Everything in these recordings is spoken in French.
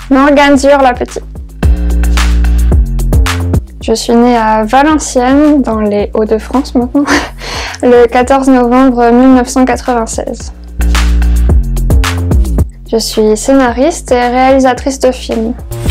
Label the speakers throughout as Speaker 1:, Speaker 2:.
Speaker 1: Morgane Ziur la petite. Je suis née à Valenciennes, dans les Hauts-de-France maintenant, le 14 novembre 1996. Je suis scénariste et réalisatrice de films.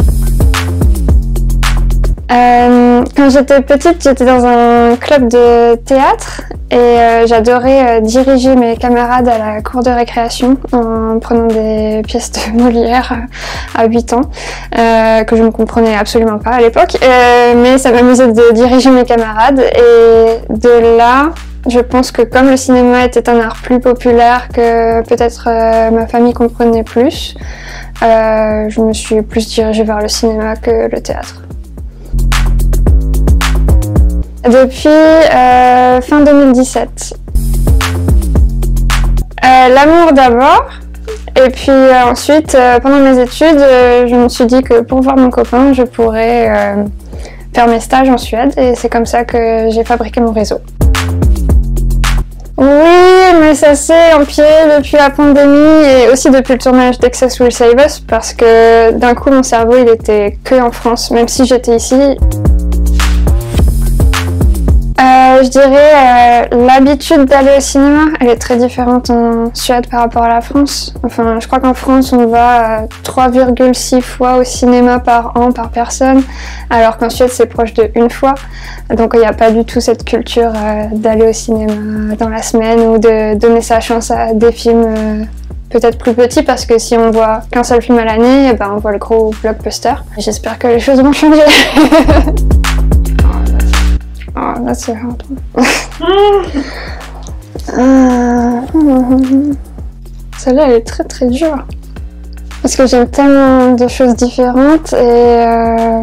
Speaker 1: Quand j'étais petite, j'étais dans un club de théâtre et j'adorais diriger mes camarades à la cour de récréation en prenant des pièces de Molière à 8 ans, que je ne comprenais absolument pas à l'époque, mais ça m'amusait de diriger mes camarades et de là, je pense que comme le cinéma était un art plus populaire que peut-être ma famille comprenait plus, je me suis plus dirigée vers le cinéma que le théâtre. Depuis fin 2017. L'amour d'abord, et puis ensuite, pendant mes études, je me suis dit que pour voir mon copain, je pourrais faire mes stages en Suède, et c'est comme ça que j'ai fabriqué mon réseau. Oui, mais ça s'est empiré depuis la pandémie et aussi depuis le tournage d'Excess Will Save Us, parce que d'un coup mon cerveau il était que en France, même si j'étais ici. Je dirais l'habitude d'aller au cinéma, elle est très différente en Suède par rapport à la France. Enfin, je crois qu'en France, on va 3,6 fois au cinéma par an par personne, alors qu'en Suède, c'est proche de 1 fois. Donc, il n'y a pas du tout cette culture d'aller au cinéma dans la semaine ou de donner sa chance à des films peut-être plus petits, parce que si on voit qu'un seul film à l'année, ben, on voit le gros blockbuster. J'espère que les choses vont changer. Oh, that's hard. Celle-là, elle est très très dure. Parce que j'aime tellement de choses différentes et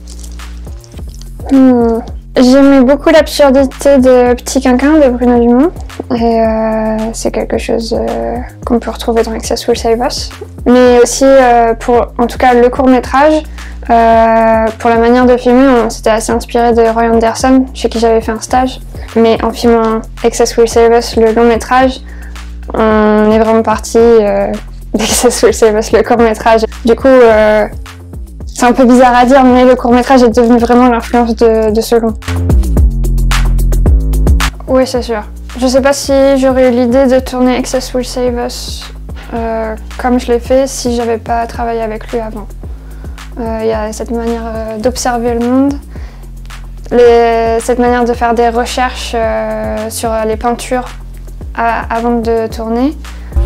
Speaker 1: j'aimais beaucoup l'absurdité de Petit Quinquin de Bruno Dumont. Et c'est quelque chose qu'on peut retrouver dans Excess Will Save Us. Mais aussi pour, en tout cas, le court-métrage. Pour la manière de filmer, on s'était assez inspiré de Roy Anderson, chez qui j'avais fait un stage. Mais en filmant Excess Will Save Us, le long métrage, on est vraiment parti d'Excess Will Save Us, le court métrage. Du coup, c'est un peu bizarre à dire, mais le court métrage est devenu vraiment l'influence de ce long. Oui, c'est sûr. Je sais pas si j'aurais eu l'idée de tourner Excess Will Save Us comme je l'ai fait si j'avais pas travaillé avec lui avant. Il y a cette manière d'observer le monde, cette manière de faire des recherches sur les peintures avant de tourner.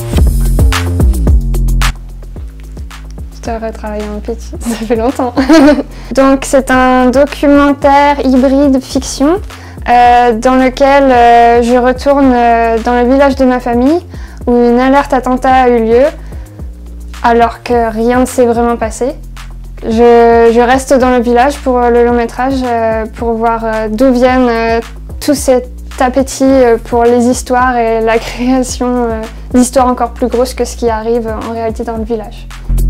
Speaker 1: Je devrais travailler en pitch, ça fait longtemps. Donc c'est un documentaire hybride fiction dans lequel je retourne dans le village de ma famille où une alerte attentat a eu lieu alors que rien ne s'est vraiment passé. Je reste dans le village pour le long métrage pour voir d'où viennent tous cet appétit pour les histoires et la création d'histoires encore plus grosses que ce qui arrive en réalité dans le village.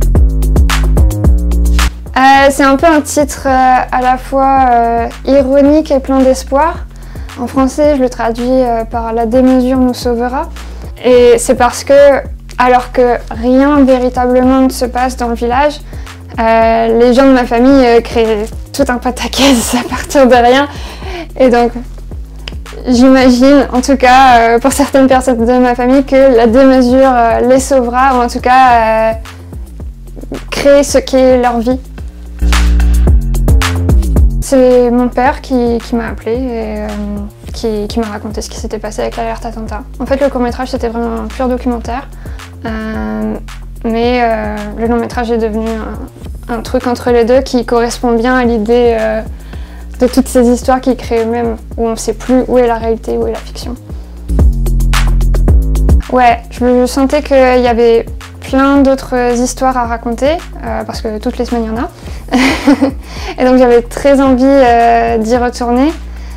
Speaker 1: C'est un peu un titre à la fois ironique et plein d'espoir. En français, je le traduis par « La démesure nous sauvera ». Et c'est parce que, alors que rien véritablement ne se passe dans le village, les gens de ma famille créent tout un pataquès à partir de rien. Et donc, j'imagine, en tout cas pour certaines personnes de ma famille, que la démesure les sauvera, ou en tout cas créer ce qu'est leur vie. C'est mon père qui m'a appelé et qui m'a raconté ce qui s'était passé avec l'alerte attentat. En fait, le court-métrage, c'était vraiment un pur documentaire. Mais le long-métrage est devenu un truc entre les deux qui correspond bien à l'idée de toutes ces histoires qui créent eux-mêmes, où on ne sait plus où est la réalité, où est la fiction. Ouais, je sentais qu'il y avait plein d'autres histoires à raconter, parce que toutes les semaines il y en a. Et donc j'avais très envie d'y retourner.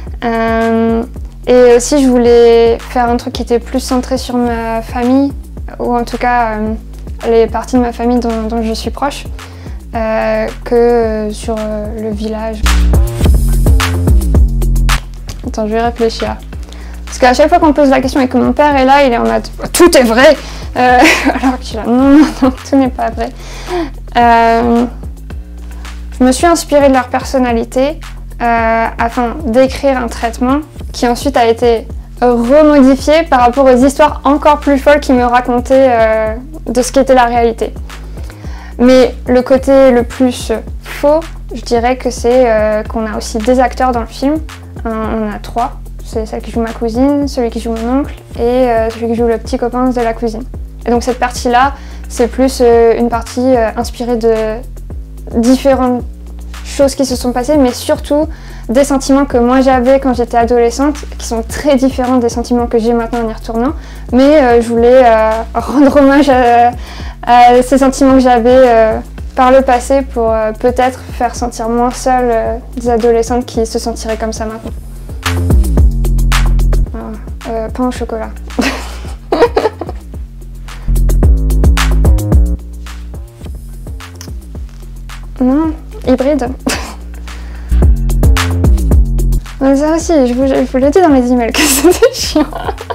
Speaker 1: Et aussi je voulais faire un truc qui était plus centré sur ma famille, ou en tout cas les parties de ma famille dont je suis proche, que sur le village. Attends, je vais réfléchir. Parce qu'à chaque fois qu'on pose la question et que mon père est là, il est en mode « tout est vrai !» Alors que je suis là « non, non, non, tout n'est pas vrai ». Je me suis inspirée de leur personnalité afin d'écrire un traitement qui ensuite a été remodifié par rapport aux histoires encore plus folles qu'ils me racontaient de ce qu'était la réalité. Mais le côté le plus faux, je dirais que c'est qu'on a aussi des acteurs dans le film. On a 3. C'est celle qui joue ma cousine, celui qui joue mon oncle et celui qui joue le petit copain de la cousine. Et donc cette partie-là, c'est plus une partie inspirée de différentes choses qui se sont passées, mais surtout des sentiments que moi j'avais quand j'étais adolescente, qui sont très différents des sentiments que j'ai maintenant en y retournant. Mais je voulais rendre hommage à ces sentiments que j'avais par le passé pour peut-être faire sentir moins seule des adolescentes qui se sentiraient comme ça maintenant. Pain au chocolat. Non, hybride. Ça aussi, je vous l'ai dit dans les emails que c'était chiant.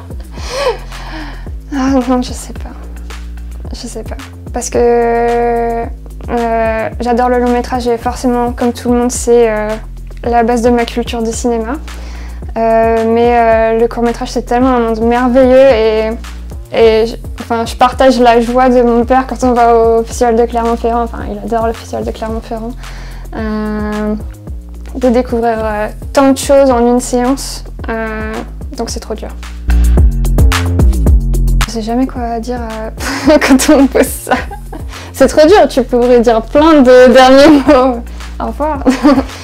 Speaker 1: Ah non, je sais pas. Je sais pas. Parce que j'adore le long métrage et forcément, comme tout le monde, c'est la base de ma culture du cinéma. Mais le court métrage, c'est tellement un monde merveilleux et je partage la joie de mon père quand on va au Festival de Clermont-Ferrand. Enfin, il adore le Festival de Clermont-Ferrand. De découvrir tant de choses en une séance. Donc c'est trop dur. Je sais jamais quoi dire quand on me pose ça. C'est trop dur, tu pourrais dire plein de derniers mots. Au revoir.